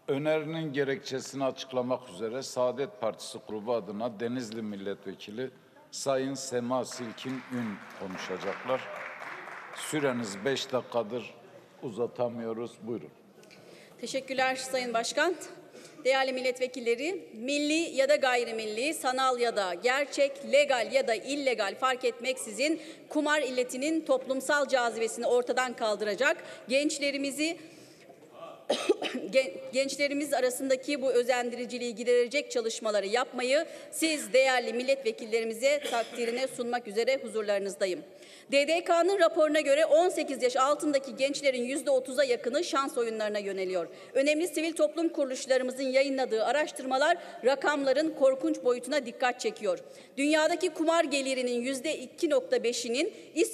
Önerinin gerekçesini açıklamak üzere Saadet Partisi grubu adına Denizli Milletvekili Sayın Sema Silkin Ün konuşacaklar. Süreniz 5 dakikadır, uzatamıyoruz. Buyurun. Teşekkürler Sayın Başkan. Değerli milletvekilleri, milli ya da gayrimilli, sanal ya da gerçek, legal ya da illegal fark etmeksizin kumar illetinin toplumsal cazibesini ortadan kaldıracak, gençlerimiz arasındaki bu özendiriciliği giderecek çalışmaları yapmayı siz değerli milletvekillerimize takdirine sunmak üzere huzurlarınızdayım. DDK'nın raporuna göre 18 yaş altındaki gençlerin %30'a yakını şans oyunlarına yöneliyor. Önemli sivil toplum kuruluşlarımızın yayınladığı araştırmalar rakamların korkunç boyutuna dikkat çekiyor. Dünyadaki kumar gelirinin %2,5'inin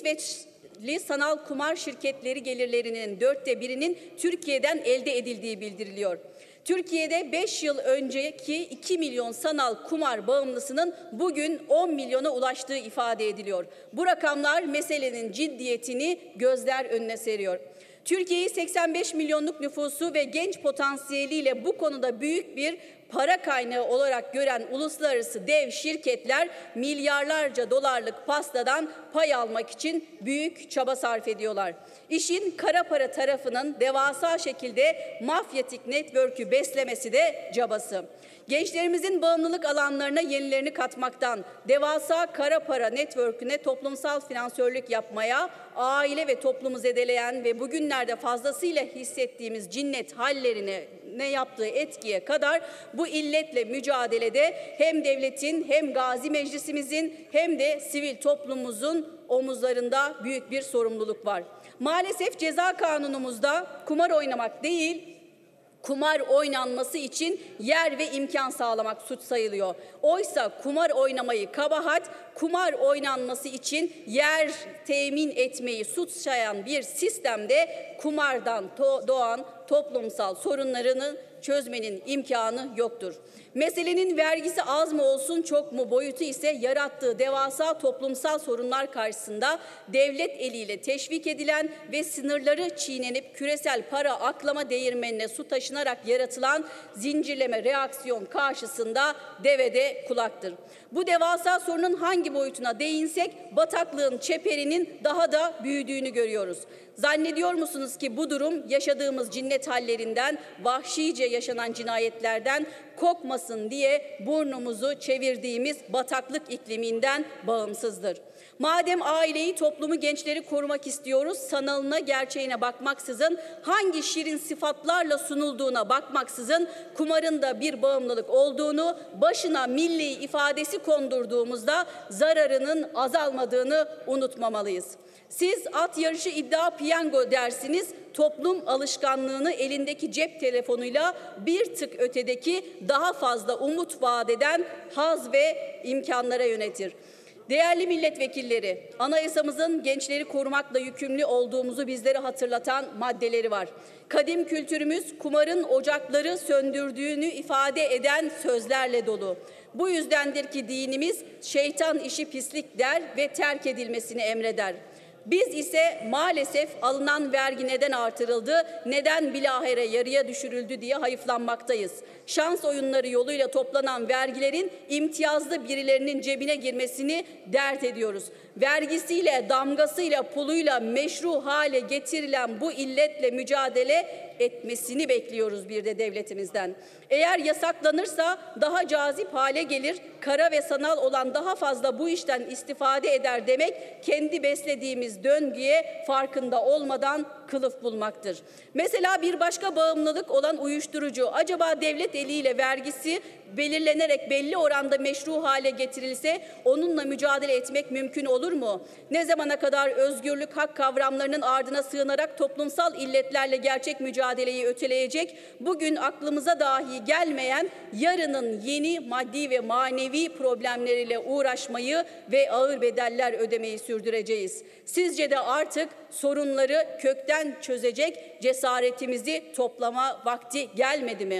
İsveçli sanal kumar şirketleri gelirlerinin 1/4'inin Türkiye'den elde edildiği bildiriliyor. Türkiye'de 5 yıl önceki 2 milyon sanal kumar bağımlısının bugün 10 milyona ulaştığı ifade ediliyor. Bu rakamlar meselenin ciddiyetini gözler önüne seriyor. Türkiye'yi 85 milyonluk nüfusu ve genç potansiyeliyle bu konuda büyük bir para kaynağı olarak gören uluslararası dev şirketler milyarlarca dolarlık pastadan pay almak için büyük çaba sarf ediyorlar. İşin kara para tarafının devasa şekilde mafyatik network'ü beslemesi de cabası. Gençlerimizin bağımlılık alanlarına yenilerini katmaktan, devasa kara para network'üne toplumsal finansörlük yapmaya, aile ve toplumu zedeleyen ve bugünlerde fazlasıyla hissettiğimiz cinnet hallerine ne yaptığı etkiye kadar bu illetle mücadelede hem devletin hem Gazi Meclisimizin hem de sivil toplumumuzun omuzlarında büyük bir sorumluluk var. Maalesef ceza kanunumuzda kumar oynamak değil, kumar oynanması için yer ve imkan sağlamak suç sayılıyor. Oysa kumar oynamayı kabahat, kumar oynanması için yer temin etmeyi suç sayan bir sistemde kumardan doğan toplumsal sorunlarını çözmenin imkanı yoktur. Meselenin vergisi az mı olsun çok mu boyutu ise yarattığı devasa toplumsal sorunlar karşısında devlet eliyle teşvik edilen ve sınırları çiğnenip küresel para aklama değirmenine su taşınarak yaratılan zincirleme reaksiyon karşısında devede kulaktır. Bu devasa sorunun hangi boyutuna değinsek bataklığın çeperinin daha da büyüdüğünü görüyoruz. Zannediyor musunuz ki bu durum yaşadığımız cinnet hallerinden, vahşice yaşanan cinayetlerden kokmasın diye burnumuzu çevirdiğimiz bataklık ikliminden bağımsızdır? Madem aileyi, toplumu, gençleri korumak istiyoruz, sanalına, gerçeğine bakmaksızın, hangi şirin sıfatlarla sunulduğuna bakmaksızın, kumarın da bir bağımlılık olduğunu, başına milli ifadesi kondurduğumuzda zararının azalmadığını unutmamalıyız. Siz at yarışı iddia piyango dersiniz, toplum alışkanlığını elindeki cep telefonuyla bir tık ötedeki daha fazla umut vaat eden haz ve imkanlara yönetir. Değerli milletvekilleri, anayasamızın gençleri korumakla yükümlü olduğumuzu bizlere hatırlatan maddeleri var. Kadim kültürümüz kumarın ocakları söndürdüğünü ifade eden sözlerle dolu. Bu yüzdendir ki dinimiz şeytan işi pislik der ve terk edilmesini emreder. Biz ise maalesef alınan vergi neden artırıldı, neden bilahare yarıya düşürüldü diye hayıflanmaktayız. Şans oyunları yoluyla toplanan vergilerin imtiyazlı birilerinin cebine girmesini dert ediyoruz. Vergisiyle, damgasıyla, puluyla meşru hale getirilen bu illetle mücadele etmesini bekliyoruz bir de devletimizden. Eğer yasaklanırsa daha cazip hale gelir, kara ve sanal olan daha fazla bu işten istifade eder demek, kendi beslediğimiz döngüye farkında olmadan kılıf bulmaktır. Mesela bir başka bağımlılık olan uyuşturucu, acaba devlet eliyle vergisi belirlenerek belli oranda meşru hale getirilse onunla mücadele etmek mümkün olur mu? Ne zamana kadar özgürlük, hak kavramlarının ardına sığınarak toplumsal illetlerle gerçek mücadeleyi öteleyecek, bugün aklımıza dahi gelmeyen yarının yeni maddi ve manevi problemleriyle uğraşmayı ve ağır bedeller ödemeyi sürdüreceğiz. Sizce de artık sorunları kökten çözecek cesaretimizi toplama vakti gelmedi mi?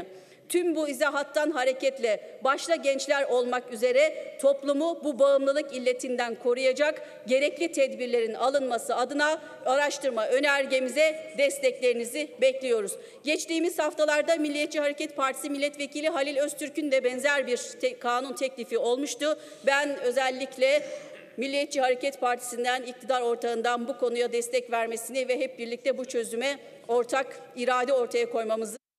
Tüm bu izahattan hareketle başta gençler olmak üzere toplumu bu bağımlılık illetinden koruyacak gerekli tedbirlerin alınması adına araştırma önergemize desteklerinizi bekliyoruz. Geçtiğimiz haftalarda Milliyetçi Hareket Partisi Milletvekili Halil Öztürk'ün de benzer bir kanun teklifi olmuştu. Ben özellikle Milliyetçi Hareket Partisi'nden, iktidar ortağından bu konuya destek vermesini ve hep birlikte bu çözüme ortak irade ortaya koymamızı